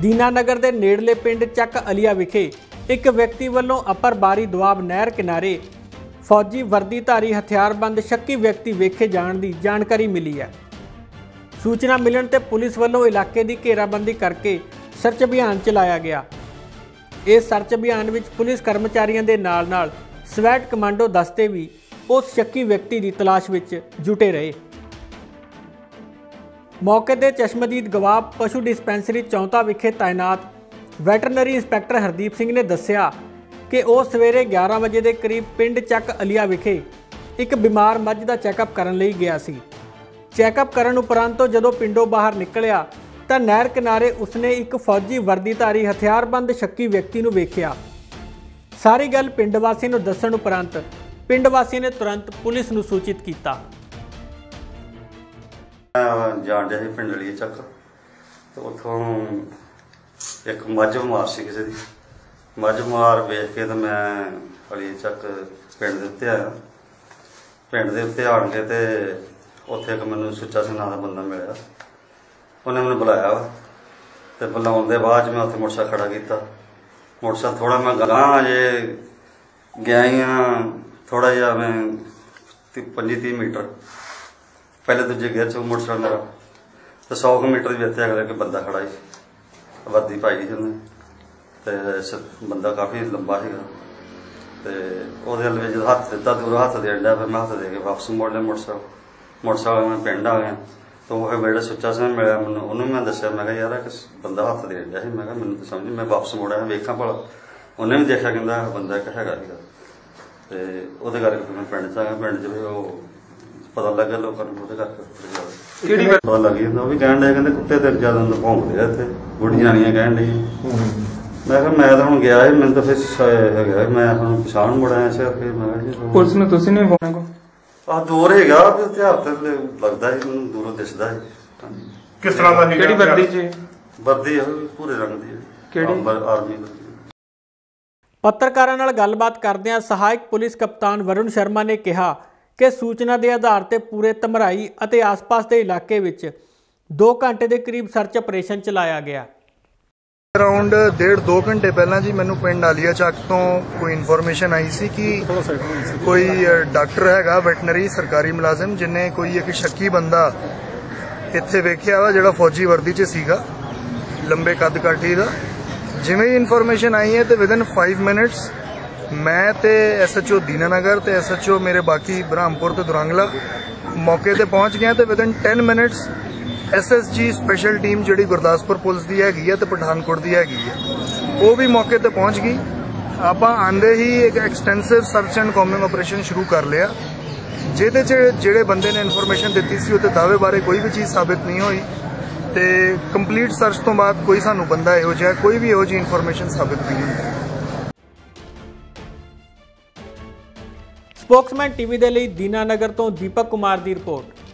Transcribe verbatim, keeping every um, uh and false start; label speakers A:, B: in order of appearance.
A: ਦੀਨਾਨਗਰ ਦੇ ਨੇੜਲੇ ਪਿੰਡ ਚੱਕ ਅਲੀਆ ਵਿਖੇ ਇੱਕ ਵਿਅਕਤੀ ਵੱਲੋਂ ਅਪਰ ਬਾਰੀ ਦੁਆਬ ਨਹਿਰ ਕਿਨਾਰੇ फौजी वर्दीधारी हथियारबंद शक्की व्यक्ति वेखे जाने की जानकारी मिली है। सूचना मिलने ते पुलिस वालों इलाके की घेराबंदी करके सर्च अभियान चलाया गया। इस सर्च अभियान में पुलिस कर्मचारियों के नाल नाल स्वैट कमांडो दस्ते भी उस शक्की व्यक्ति की तलाश में जुटे रहे। मौके पर चश्मदीद गवाह पशु डिस्पेंसरी चौंता विखे तैनात वैटरनरी इंस्पैक्टर हरदीप सिंह ने दस्सिया कि वह सवेरे ग्यारह बजे के करीब पिंड ਚੱਕ ਅਲੀਆ विखे एक बीमार मੱਝ का चैकअप करने लई गया सी। चैकअप करन उपरंत जदों पिंडों बाहर निकलिया तो नहर किनारे उसने एक फौजी वर्दीधारी हथियारबंद शक्की व्यक्ति नूं वेखिया। सारी गल पिंड वासी नूं दस्सण उपरंत पिंड वासी ने तुरंत पुलिस नूं सूचित किया।
B: जान रहा पिंड अलीया ਚੱਕ तो उतों एक मੱਝ बिमार सी किसी दी मੱਝ मार वेख के तो मैं अलीया ਚੱਕ पिंड के उत्ते आया। पिंड के उत्ते आन के तो उत्थे एक मैनू सुच्चा सिंह नाम का बंदा मिलिया। उन्हें मैंने बुलाया तो बुलाने के बाद मैं उत्थे मोटरसाइकिल खड़ा किया। मोटरसाइकिल थोड़ा मैं गांह जे गया ही हाँ थोड़ा जिहा मैं पंजी तीह मीटर पहले दूजे गेयर च मोटरसाइकिल मेरा तो सौ मीटर भी इतने अगले बंदा खड़ा ही वर्दी पाई थी उन्हें तो बंदा काफ़ी लंबा है तो हल में जो हथ दिता दूर हथ देन दिया फिर मैं हथ दे के वापस मोड़ लिया मोटरसाइकिल मोटरसाइकिल मैं पिंड आ गया तो वह मेरा सुच्चा सिंह मिले मैं उन्होंने मैं दसिया मैं यार एक बंदा हथ देन दिया मैं मैंने तो समझ मैं वापस मोड़ा वेखा भला उन्हें भी देखा कहता बंदा एक है तो करके मैं पिंड च आ गया। पिंड च वो पता लग गया लोगों को पता लग जाता वो भी कह रहे कहते कुत्ते तेरे ज्यादा भौंकते हैं इतने बुढ़ी जानियां कह रही मैं मैं तो हम गया है मैं तो फिर मैं पछाण मुड़ाया सिर फिर मैं
C: पुलिस ने तुसी नहीं फोन को
B: आ दूर हैगा हथियार ते लगदा है मैनूं दूरों दिसदा है।
D: किस तरह दा है
C: केड़ी वर्दी जी
B: वर्दी है पूरे रंग दी
C: केड़ी
B: आर्मी
A: पत्रकारां नाल गलबात करदिआं सहायक पुलिस कप्तान वरुण शर्मा ने कहा कि सूचना के आधार ते पूरे धमराई अते आस-पास के इलाके विच दो घंटे के करीब सर्च ऑपरेशन चलाया गया।
E: अराउंड डेढ़ दो घंटे पहला जी मैनू पिंड अलीया ਚੱਕ तो कोई इन्फॉर्मेशन आई सी कि कोई डॉक्टर है वैटनरी सरकारी मुलाजिम जिन्हें कोई एक शक्की बंदा इत्थे वेखिया वा जिहड़ा फौजी वर्दी च सीगा लंबे कद काठी दा। जिवें ही इन्फॉर्मेशन आई है तो विदिन फाइव मिनट्स मैं ते एस एच ओ दीनानगर ते एस एच ओ मेरे बाकी ब्रह्मपुर ते दुरंगला मौके ते पहुंच गए तो within ten minutes S S G special team जी गुरदासपुर पुलिस की हैगी है तो पठानकोट की हैगी है वो भी मौके पर पहुंच गई। आप आंदे ही एक extensive search and combing operation शुरू कर लिया जिहदे च जिहड़े बंदे ने इन्फॉर्मेशन दी सी उहते दावे बारे कोई भी चीज़ साबित नहीं हुई तो कंप्लीट सर्च तो बाद कोई सानू बंदा इहो जिहा कोई भी इहो जी इन्फॉर्मेशन साबित नहीं हुई।
A: स्पोक्समैन टीवी दे लई दीनानगर तो दीपक कुमार की रिपोर्ट।